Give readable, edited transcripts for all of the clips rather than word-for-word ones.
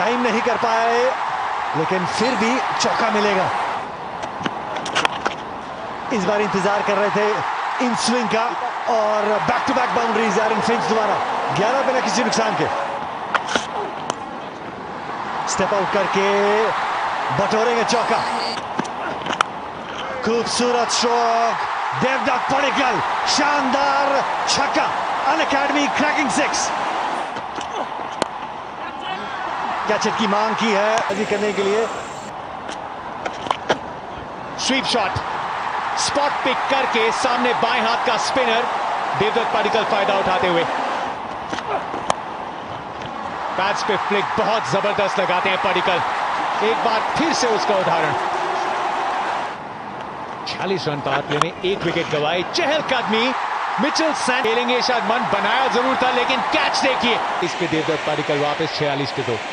Time नहीं कर पाए, लेकिन फिर भी चौका मिलेगा। इस बार इंतजार कर रहे थे इन स्विंग का, और back to back boundaries Aaron Finch द्वारा 11 बिना किसी नुकसान के। स्टेप आउट करके बटोरेंगे चौका। खूबसूरत स्ट्रोक, देवदत्त पडिक्कल, शानदार छक्का, अनअकैडमी क्रैकिंग सिक्स। कैचेट की मांग की है अभी करने के लिए। स्वीप शॉट, स्पॉट पिक करके सामने बाएं हाथ का स्पिनर, देवदत्त पडिक्कल फायदा उठाते हुए। पैड्स पे फ्लिक बहुत जबरदस्त लगाते हैं पडिक्कल। एक बार फिर से उसका उदाहरण। 46 रन पावर प्ले में 1 विकेट गंवाई। चहलकदमी, मिचेल सैंटनर खेलेंगे शायद, मन बनाया जरूर था, लेकिन कैच देखिए। इस पे देवदत्त पडिक्कल वापस 46 पे 2।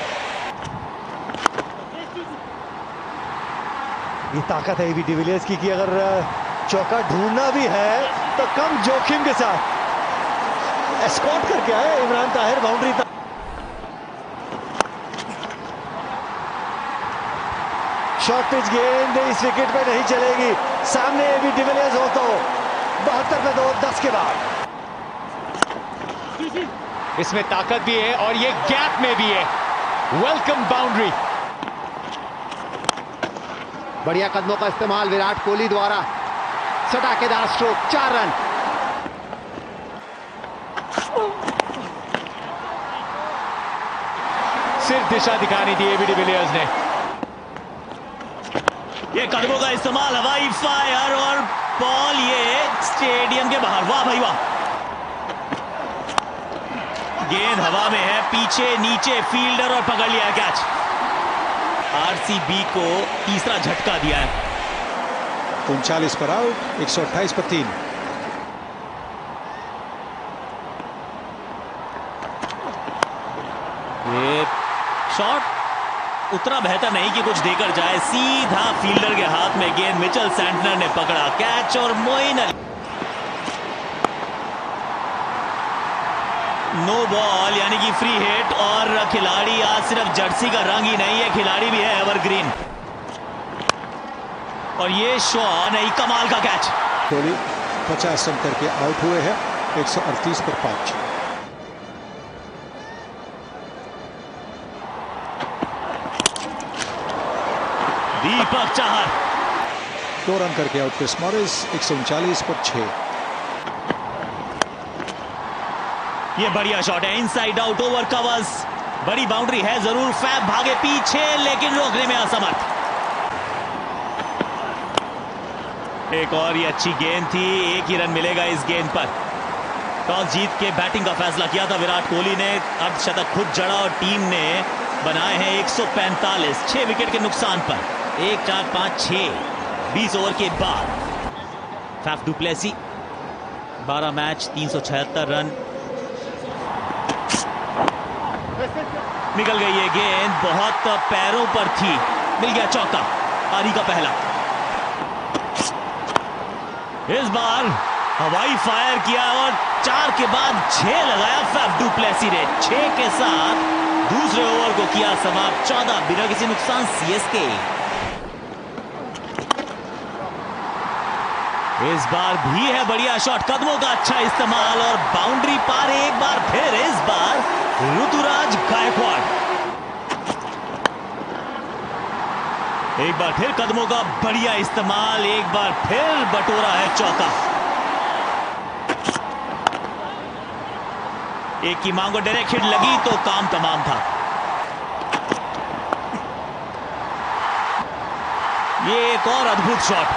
ये ताकत है एबी डिविलियर्स की कि अगर चौका ढूंढना भी है तो कम जोखिम के साथ एस्कॉर्ट करके आए इमरान ताहिर बाउंड्री तक। शॉर्ट पिच गेंद इस विकेट पे नहीं चलेगी। सामने एबी डिविलियर्स हो तो 72 पे 2, 10 के बाद। इसमें ताकत भी है और ये गैप में भी है। Welcome boundary. बढ़िया कदमों का इस्तेमाल विराट कोहली द्वारा। सटाकेदार स्ट्रोक, 4 रन। सिर्फ दिशा दिखानी थी एबी डिविलियर्स ने। ये कदमों का इस्तेमाल, हवाई फायर, और बॉल ये स्टेडियम के बाहर। वाह भाई वाह। गेंद हवा में है, पीछे नीचे फील्डर, और पकड़ लिया कैच। आरसीबी को तीसरा झटका दिया है। 39 पर आउट, 128 पर 3। ये शॉट उतना बेहतर नहीं कि कुछ देकर जाए, सीधा फील्डर के हाथ में गेंद। मिचेल सैंटनर ने पकड़ा कैच, और मोइन अली नो बॉल, यानी कि फ्री हिट। और खिलाड़ी आज सिर्फ जर्सी का रंग ही नहीं है, खिलाड़ी भी है एवरग्रीन। और ये शॉट नहीं, कमाल का कैच। कोहली 50 रन करके आउट हुए हैं, 138 पर 5। दीपक चाहर 2 रन करके आउट क्रिस मॉरिस, 139 पर 6। ये बढ़िया शॉट है, इनसाइड आउट ओवर कवर्स। बड़ी बाउंड्री है जरूर, फैब भागे पीछे लेकिन रोकने में असमर्थ। एक और ये अच्छी गेंद थी, 1 ही रन मिलेगा इस गेंद पर। टॉस जीत के बैटिंग का फैसला किया था विराट कोहली ने। अर्धशतक खुद जड़ा और टीम ने बनाए हैं 145, 6 विकेट के नुकसान पर। 1, 4, 5, 6, 20 ओवर के बाद। Faf du Plessis 12 match, 376 run. निकल गई ये गेंद, बहुत पैरों पर थी, मिल गया चौका। पारी का पहला। इस बार हवाई फायर किया और 4 के बाद 6 लगाया फैफ डू प्लेसी ने। 6 के साथ दूसरे ओवर को किया समाप्त, 14 बिना किसी नुकसान सीएसके। इस बार भी है बढ़िया शॉट, कदमों का अच्छा इस्तेमाल, और बाउंड्री पार एक बार फिर। इस बार ऋतुराज गायकवाड़। एक बार फिर कदमों का बढ़िया इस्तेमाल, एक बार फिर बटोरा है चौका। एक की मांगो डायरेक्ट हिट लगी तो काम तमाम था। ये एक और अद्भुत शॉट।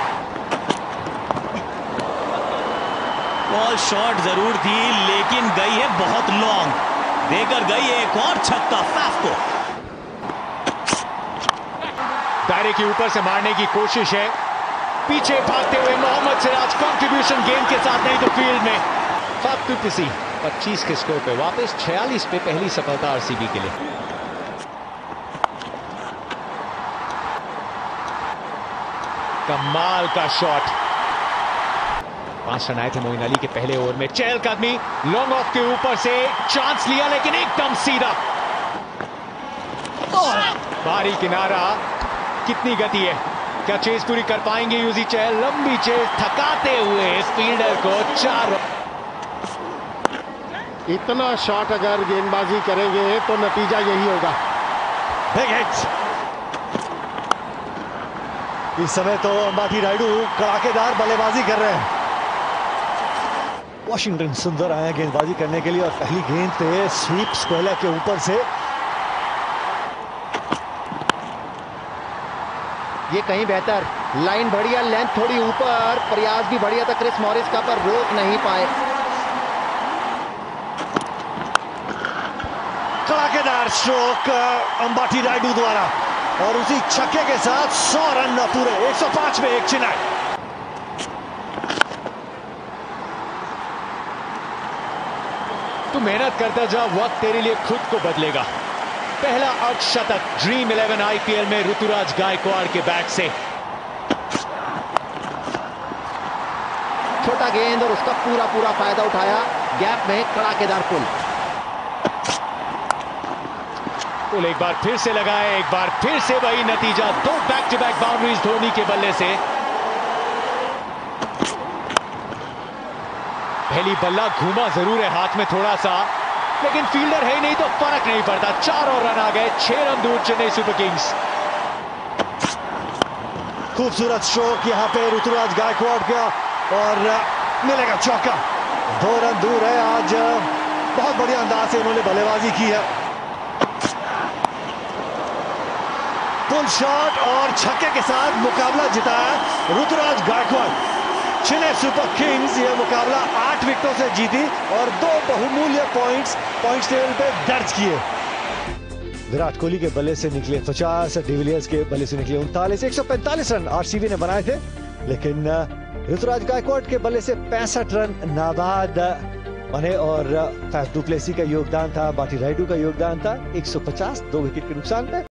बॉल शॉट जरूर थी लेकिन गई है बहुत लॉन्ग, देकर गई एक और छक्का फैफ को। दायरे के ऊपर से मारने की कोशिश है, पीछे भागते हुए मोहम्मद सिराज कंट्रीब्यूशन गेंद के साथ, नहीं तो फील्ड में। फैफ डू प्लेसी 25 के स्कोर पे वापस, 46 पे पहली सफलता आरसीबी के लिए। कमाल का शॉट। 5 रन आए थे मोइन अली के पहले ओवर में। चहलकदमी लॉन्ग ऑफ के ऊपर से चांस लिया लेकिन एकदम सीधा। बाहरी किनारा, कितनी गति है, क्या चेज पूरी कर पाएंगे यूजी चहल? लंबी चेज थकाते हुए फील्डर को 4। इतना शॉट अगर गेंदबाजी करेंगे तो नतीजा यही होगा। Big hit. इस समय तो अंबाती रायडू कड़ाकेदार बल्लेबाजी कर रहे हैं। वॉशिंगटन सुंदर आए हैं गेंदबाजी करने के लिए और पहली गेंद पे स्वीप स्क्वेलर के ऊपर से। ये कहीं बेहतर, लाइन बढ़िया, लेंथ थोड़ी ऊपर, प्रयास भी बढ़िया था क्रिस मॉरिस का, पर रोक नहीं पाए। कड़ाकेदार स्ट्रोक अंबाती रायडू द्वारा और उसी छक्के के साथ 100 रन पूरे 105 में एक चिनाई। तू मेहनत करता जा, वक्त तेरे लिए खुद को बदलेगा। पहला अर्धशतक ड्रीम 11 आईपीएल में ऋतुराज गायकवाड़ के बैट से। छोटा गेंद और उसका पूरा फायदा उठाया, गैप में कड़ाकेदार पुल। पुल एक बार फिर से लगाए, एक बार फिर से वही नतीजा, 2 back to back boundaries Dhoni के बल्ले से। पहली बल्ला घूमा जरूर है हाथ में थोड़ा सा, लेकिन फील्डर है नहीं तो फर्क नहीं पड़ता। 4 और रन आ गए, 6 रन दूर चेन्नई सुपर किंग्स। खूबसूरत स्ट्रोक यहां पे ऋतुराज गायकवाड़ का और मिलेगा चौका। 2 रन दूर है। आज बहुत बढ़िया अंदाज से इन्होंने बल्लेबाजी की है। पुल शॉट और छक्के के साथ मुकाबला जिताया ऋतुराज गायकवाड़। चेन्नई सुपर किंग्स यह मुकाबला 8 विकेटों से जीती और 2 बहुमूल्य पॉइंट्स टेबल पे दर्ज किए। विराट कोहली के बल्ले से निकले 50, डिविलियर्स के बल्ले से निकले 39, 145 रन आरसीबी ने बनाए थे, लेकिन ऋतुराज गायकवाड़ के बल्ले से 65 रन नाबाद बने और फैफ डुप्लेसी का योगदान था, अंबाती रायडू का योगदान था। 150, 2 विकेट के नुकसान पे।